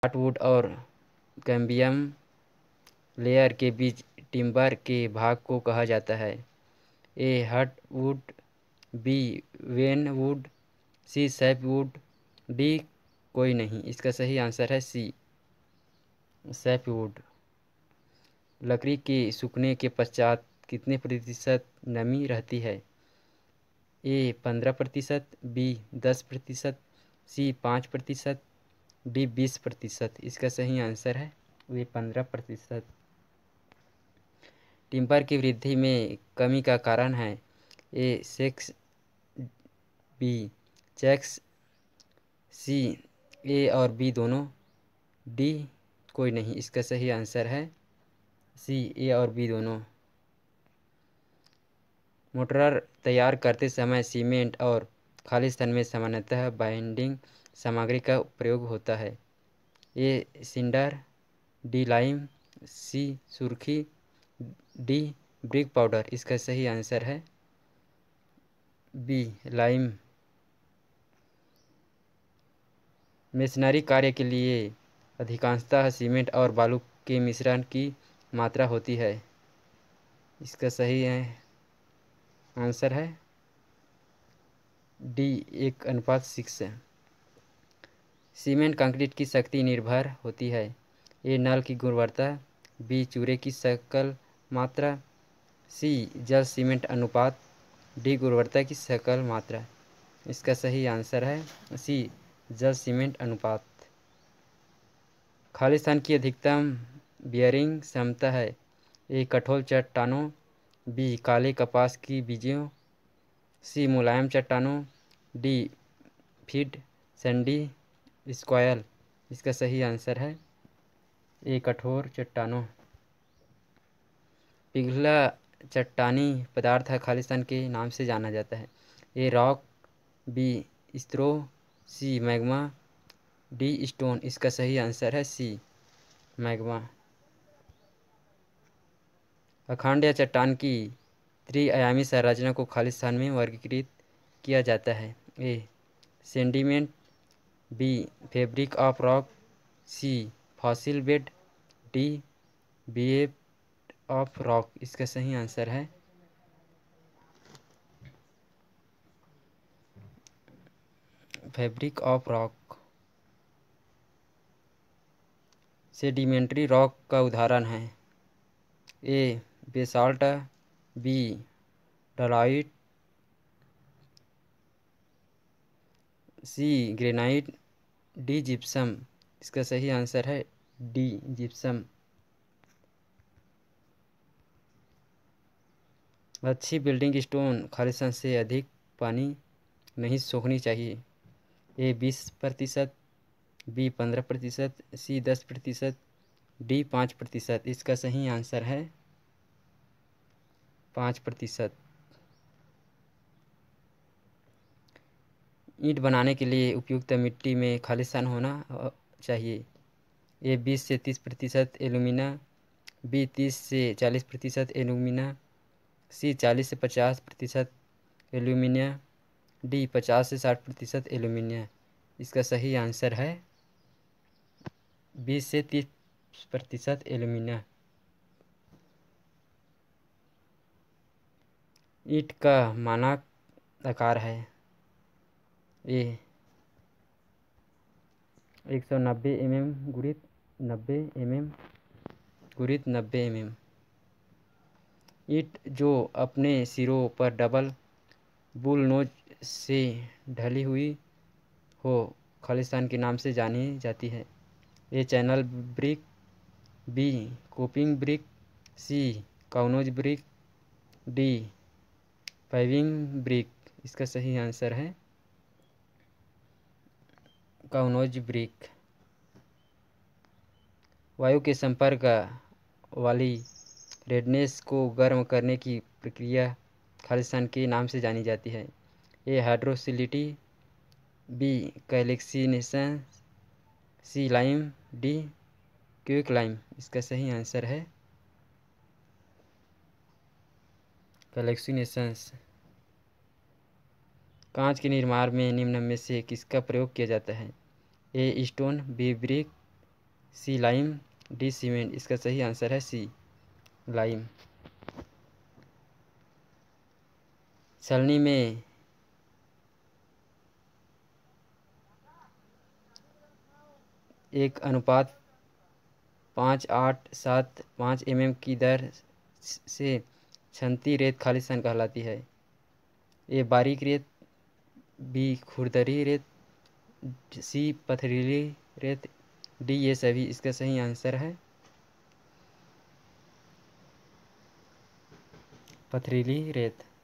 Heartwood और cambium layer के बीच timber के भाग को कहा जाता है? A heartwood, B venwood, C sapwood, D कोई नहीं। इसका सही आंसर है सी सैपवुड। लकड़ी के सूखने के पश्चात कितने प्रतिशत नमी रहती है? A 15%, B 10%, C 5%, D 20%। इसका सही आंसर है वे 15%। टिम्बर की वृद्धि में कमी का कारण है? A sex, B checks, C A और बी दोनों, डी कोई नहीं। इसका सही आंसर है सी ए और बी दोनों। मोर्टार तैयार करते समय सीमेंट और खालिस्तान में सामान्यतः बाइंडिंग सामग्री का प्रयोग होता है? A cinder, D lime, C surkhi, D brick powder. इसका सही आंसर है बी लाइम। मेसनरी कार्य के लिए अधिकांशतः सीमेंट और बालू के मिश्रण की मात्रा होती है? इसका सही आंसर है डी 1:6। सीमेंट कंक्रीट की शक्ति निर्भर होती है? ए नल की गुणवत्ता, बी चूरे की सकल मात्रा, सी जल सीमेंट अनुपात, डी गुणवत्ता की सकल मात्रा। इसका सही आंसर है सी जल सीमेंट अनुपात। खालिस्तान की अधिकतम बियरिंग क्षमता है? ए कठोर चट्टानों, बी काले कपास की बीजों, सी मुलायम चट्टानों, डी फीड सैंडी स्क्वायल। इसका सही आंसर है ए कठोर चट्टानों। पिघला चट्टानी पदार्थ है खालिस्तान के नाम से जाना जाता है? A rock, B straw, C magma, D stone. इसका सही आंसर है सी मैग्मा। अखंड या चट्टान की त्रिआयामी संरचना को खालिस्तान में वर्गीकृत किया जाता है? A sediment, B fabric of rock, C fossil bed, D BF of rock. इसका सही आंसर है fabric of rock. Sedimentary rock का उदाहरण है? A basalt, B dolite, C granite, D gypsum. इसका सही आंसर है डी जिप्सम। अच्छी बिल्डिंग स्टोन खालिस्तान से अधिक पानी नहीं सोखनी चाहिए? A 20%, B 15%, C 10%, D 5%। इसका सही आंसर है 5%। ईंट बनाने के लिए उपयुक्त मिट्टी में खालिस्तान होना चाहिए? ए 20 से 30% एलुमिना, बी 30 से 40% एलुमिना, सी 40 से 50% एल्यूमिनियम, डी 50 से 60% एल्यूमिनियम। इसका सही आंसर है 20 से 30% एल्यूमिनियम। ईंट का मानक आकार है? ए 190 mm गुणित 90 mm गुणित 90 mm। ईंट जो अपने सिरों पर डबल बुल नोज से ढली हुई हो खालिस्तान के नाम से जानी जाती है? A channel brick, B coping brick, C cow nose brick, D paving brick. इसका सही आंसर है काउनोज ब्रिक। वायु के संपर्क वाली रेडनेस को गर्म करने की प्रक्रिया खालिस्तान के नाम से जानी जाती है? A hydraulicity, B calcination, C lime, D quick lime. इसका सही आंसर है कैल्सिनेशंस। कांच के निर्माण में निम्न में से किसका प्रयोग किया जाता है? A stone, B brick, C lime, D cement. इसका सही आंसर है सी लाइम। छलनी में एक अनुपात 5:8:7:5 की दर से छनती रेत खालिस्तान कहलाती है। ए बारीक रेत, बी खुरदरी रेत, सी पथरीली रेत, डी ये सभी। इसका सही आंसर है पथरीली रेत।